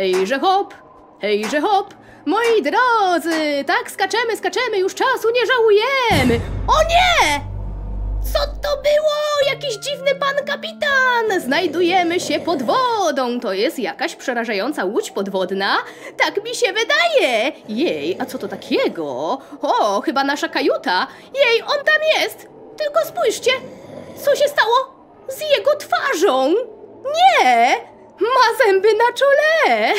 hejże hop. Moi drodzy, tak skaczemy, już czasu nie żałujemy. O nie! Co to było? Jakiś dziwny pan kapitan! Znajdujemy się pod wodą. To jest jakaś przerażająca łódź podwodna? Tak mi się wydaje. Jej, a co to takiego? O, chyba nasza kajuta. Jej, on tam jest. Tylko spójrzcie, co się stało z jego twarzą? Nie! Ma zęby na czole!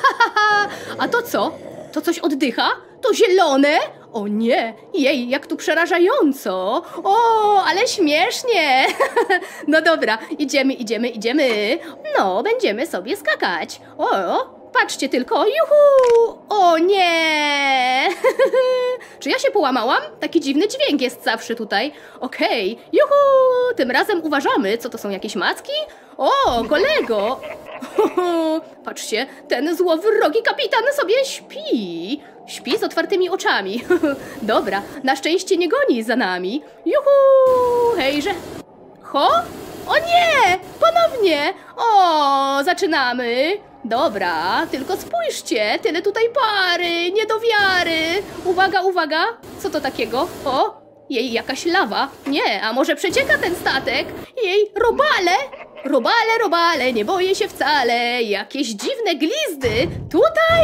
A to co? To coś oddycha? To zielone? O nie! Jej, jak tu przerażająco! O, ale śmiesznie! No dobra, idziemy. No, będziemy sobie skakać. O, patrzcie tylko, juhu! O nie! Czy ja się połamałam? Taki dziwny dźwięk jest zawsze tutaj. Okej, juhu! Tym razem uważamy, co to są jakieś macki? O, kolego! Patrzcie, ten złowrogi kapitan sobie śpi. Śpi z otwartymi oczami. Dobra, na szczęście nie goni za nami. Juhu! Hejże! Ho? O nie! Ponownie! O, zaczynamy. Dobra, tylko spójrzcie, tyle tutaj pary, nie do wiary. Uwaga, co to takiego? O, jej, jakaś lawa. Nie, a może przecieka ten statek? Jej, robale! Robale, nie boję się wcale. Jakieś dziwne glizdy. Tutaj?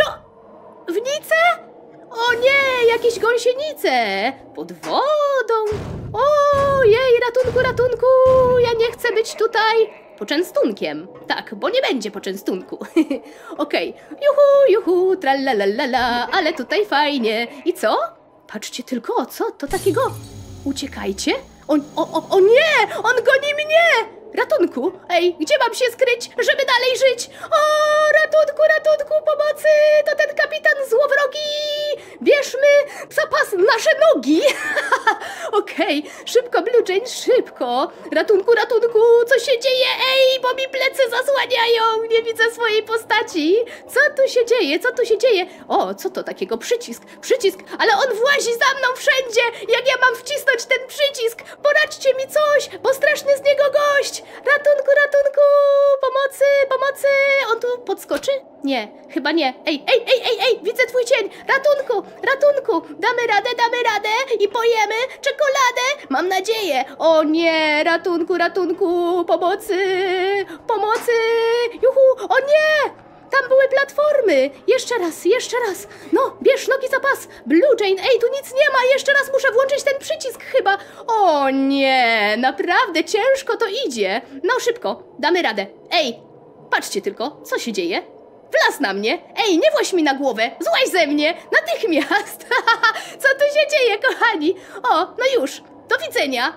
Wnice? O nie, jakieś gąsienice. Pod wodą. O jej, ratunku. Ja nie chcę być tutaj poczęstunkiem. Tak, bo nie będzie poczęstunku. Okej. Juhu, tralalala, ale tutaj fajnie. I co? Patrzcie tylko, co to takiego? Uciekajcie. O nie, on goni mnie. Ratunku! Ej, gdzie mam się skryć, żeby dalej żyć? O, ratunku, pomocy! To ten kapitan złowrogi! Bierzmy za pas nasze nogi! Okej, szybko, Blue Jane, szybko! Ratunku, co się dzieje? Ej, bo mi plecy zasłaniają! Nie widzę swojej postaci! Co tu się dzieje? O, co to takiego? Przycisk! Ale on włazi za mną wszędzie! Jak ja mam wcisnąć ten przycisk? Poradźcie mi coś, bo straszny z niego gość! Ratunku! Pomocy! On tu podskoczy? Nie, chyba nie. Ej! Widzę twój cień! Ratunku! Damy radę i pojemy czekoladę! Mam nadzieję! O nie! Ratunku! Pomocy! Juhu! O nie! Tam były platformy! Jeszcze raz! No, bierz nogi za pas! Blue Jane, ej, tu nic nie ma! Jeszcze raz muszę włączyć ten przycisk chyba! O nie! Naprawdę ciężko to idzie! No, szybko, damy radę. Ej, patrzcie tylko, co się dzieje? Wlazł na mnie! Ej, nie właź mi na głowę! Złaź ze mnie! Natychmiast! Co tu się dzieje, kochani? O, no już! Do widzenia!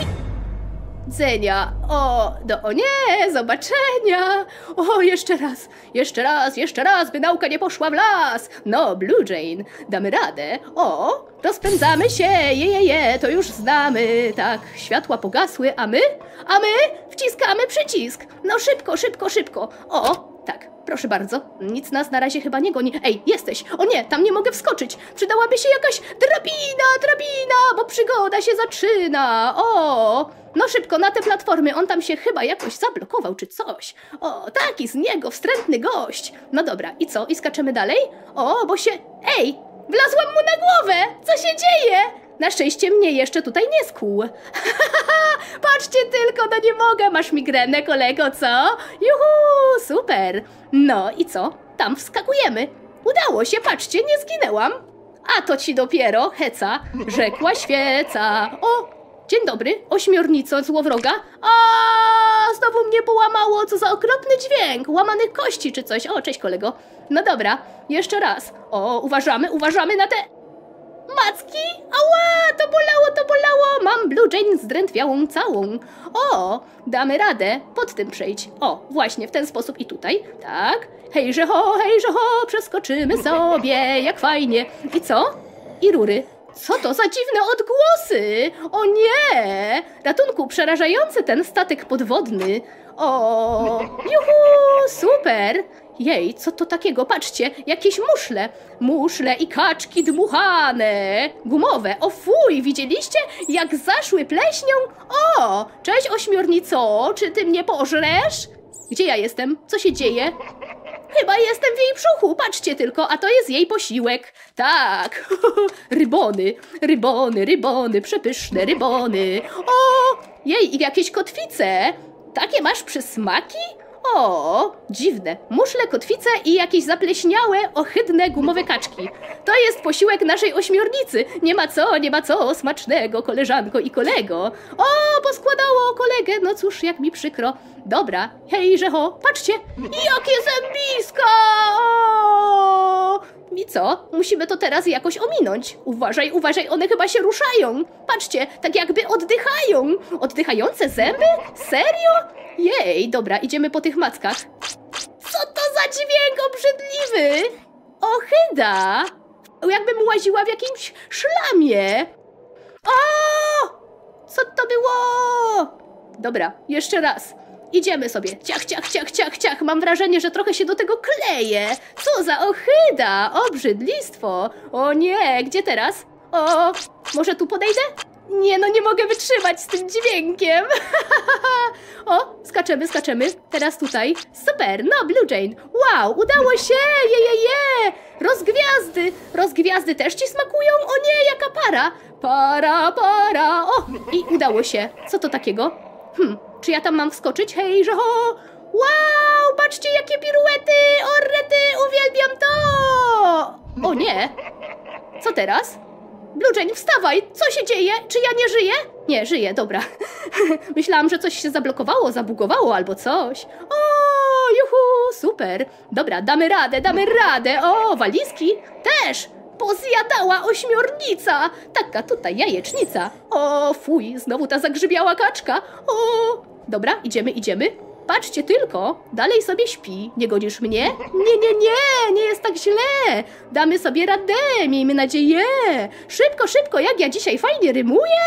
O nie, zobaczenia. O, jeszcze raz, by nauka nie poszła w las. No, Blue Jane, damy radę. O, rozpędzamy się, to już znamy. Tak, światła pogasły, a my wciskamy przycisk. No, szybko. O, tak, proszę bardzo, nic nas na razie chyba nie goni. Ej, jesteś, o nie, tam nie mogę wskoczyć. Przydałaby się jakaś drabina, bo przygoda się zaczyna. O, no szybko, na te platformy, on tam się chyba jakoś zablokował czy coś. O, taki z niego wstrętny gość. No dobra, i co? I skaczemy dalej? O, bo się... Ej, wlazłam mu na głowę! Co się dzieje? Na szczęście mnie jeszcze tutaj nie skłuł. Patrzcie tylko, no nie mogę, masz migrenę, kolego, co? Juhu, super. No i co? Tam wskakujemy. Udało się, patrzcie, nie zginęłam. A to ci dopiero, heca, rzekła świeca. O, dzień dobry, ośmiornico złowroga. A, znowu mnie połamało, co za okropny dźwięk, łamanych kości czy coś. O, cześć kolego. No dobra, jeszcze raz. O, uważamy na te macki. Ała, to bolało. Mam Blue Jane zdrętwiałą całą. O, damy radę, pod tym przejść. O, właśnie w ten sposób i tutaj. Tak, hejże ho, przeskoczymy sobie, jak fajnie. I co? I rury. Co to za dziwne odgłosy? O nie! Ratunku, przerażający ten statek podwodny. O, juhu, super! Jej, co to takiego? Patrzcie, jakieś muszle i kaczki dmuchane, gumowe. O fuj, widzieliście, jak zaszły pleśnią? O, cześć ośmiornico, czy ty mnie pożresz? Gdzie ja jestem? Co się dzieje? Chyba jestem w jej brzuchu, patrzcie tylko, a to jest jej posiłek. Tak, rybony, rybony, rybony, przepyszne rybony. O, jej, i jakieś kotwice. Takie masz przysmaki? O, dziwne. Muszle, kotwice i jakieś zapleśniałe, ohydne, gumowe kaczki. To jest posiłek naszej ośmiornicy. Nie ma co, smacznego, koleżanko i kolego. O, poskładało kolegę, no cóż, jak mi przykro. Dobra, hejże ho, patrzcie, jakie zębiska! O! I co? Musimy to teraz jakoś ominąć. Uważaj, uważaj, one chyba się ruszają. Patrzcie, tak jakby oddychają. Oddychające zęby? Serio? Jej, dobra, idziemy po tych mackach. Co to za dźwięk obrzydliwy? Ohyda! Jakbym łaziła w jakimś szlamie. O! Co to było? Dobra, jeszcze raz. Idziemy sobie. Ciach, ciach, ciach, ciach, ciach. Mam wrażenie, że trochę się do tego kleję. Co za ohyda! Obrzydlistwo! O nie, gdzie teraz? O, może tu podejdę? Nie, no nie mogę wytrzymać z tym dźwiękiem. O, skaczemy, skaczemy. Teraz tutaj. Super, no Blue Jane. Wow, udało się! Je. Rozgwiazdy. Rozgwiazdy też ci smakują? O nie, jaka para. Para. O, i udało się. Co to takiego? Czy ja tam mam wskoczyć? Hej, że ho! Wow, patrzcie jakie piruety! Orrety, uwielbiam to! O nie! Co teraz? Blue Jane, wstawaj! Co się dzieje? Czy ja nie żyję? Nie, żyję, dobra. Myślałam, że coś się zablokowało, zabugowało albo coś. O, juhu, super. Dobra, damy radę. O, walizki też. Pozjadała ośmiornica! Taka tutaj jajecznica. O, fuj, znowu ta zagrzybiała kaczka. O, dobra, idziemy. Patrzcie tylko, dalej sobie śpi. Nie godzisz mnie? Nie jest tak źle. Damy sobie radę, miejmy nadzieję. Szybko, jak ja dzisiaj fajnie rymuję.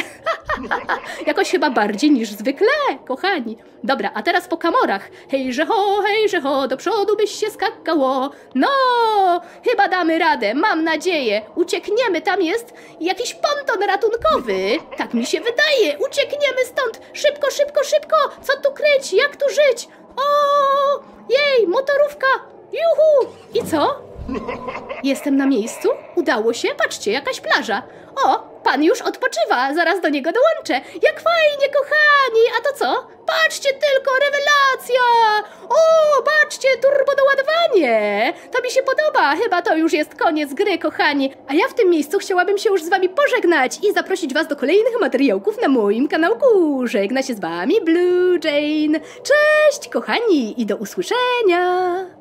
Jakoś chyba bardziej niż zwykle, kochani. Dobra, a teraz po kamorach. Hejże ho, do przodu byś się skakało. No, chyba damy radę, mam nadzieję. Uciekniemy, tam jest jakiś ponton ratunkowy. Tak mi się wydaje, uciekniemy stąd. Szybko. Co tu kryć, jak tu żyć? O, jej, motorówka. Juhu, i co? Jestem na miejscu? Udało się? Patrzcie, jakaś plaża. O, pan już odpoczywa, zaraz do niego dołączę. Jak fajnie, kochani, a to co? Patrzcie tylko, rewelacja! O, patrzcie, turbodoładowanie! To mi się podoba, chyba to już jest koniec gry, kochani. A ja w tym miejscu chciałabym się już z wami pożegnać i zaprosić was do kolejnych materiałków na moim kanałku. Żegna się z wami Blue Jane. Cześć, kochani, i do usłyszenia!